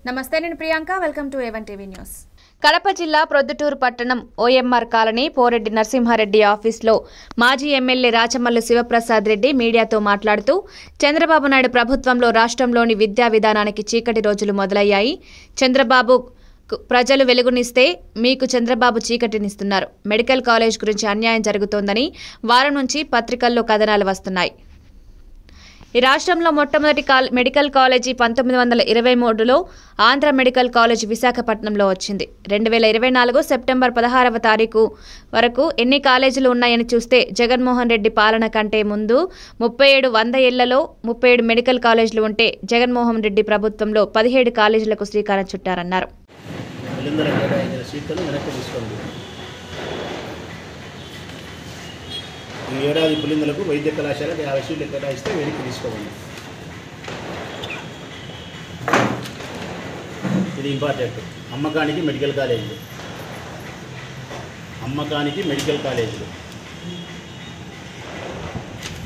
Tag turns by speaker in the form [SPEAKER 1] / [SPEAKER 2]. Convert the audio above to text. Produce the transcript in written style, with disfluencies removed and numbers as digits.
[SPEAKER 1] నమస్తే, నేను Priyanka. Welcome to A1 TV news.
[SPEAKER 2] Kadapa జిల్లా ప్రొద్దుటూరు పట్టణం OMR కాలనీ పోరెడ్డి నరసింహారెడ్డి ఆఫీస్లో మాజీ ఎమ్మెల్యే రాచమల్లు శివప్రసాద్ రెడ్డి మీడియాతో మాట్లాడుతూ చంద్రబాబు నాయుడు ప్రభుత్వంలో రాష్ట్రంలోని విద్యా విధానానికి చీకటి రోజులు మొదలయ్యాయి. చంద్రబాబు ప్రజలు వెలుగునిస్తే మీకు చంద్రబాబు చీకటినిస్తున్నారు. మెడికల్ కాలేజ్ గురించి అన్యాయం జరుగుతోందని వారం నుంచి పత్రికల్లో కథనాలు వస్తున్నాయి. ఈ రాష్ట్రంలో మొట్టమొదటి మెడికల్ కాలేజీ 1923లో ఆంధ్ర మెడికల్ కాలేజ్ విశాఖపట్నంలో వచ్చింది. 2024 సెప్టెంబర్ 16వ తారీఖు వరకు ఎన్ని కాలేజీలు ఉన్నాయని చూస్తే జగన్మోహన్ రెడ్డి పాలన కంటే ముందు 37 ఏళ్లలో 37 మెడికల్ కాలేజీలు ఉంటే జగన్మోహన్ రెడ్డి ప్రభుత్వంలో 17 కాలేజీలకు శ్రీకారం చుట్టారన్నారు.
[SPEAKER 3] ఈ ఏడాది పులిందులకు వైద్య కళాశాలకు 50 సీట్లు కేటాయిస్తే వెనక్కి తీసుకోవాలి. ఇది ఇంపార్టెంట్. అమ్మకానికి మెడికల్ కాలేజీలు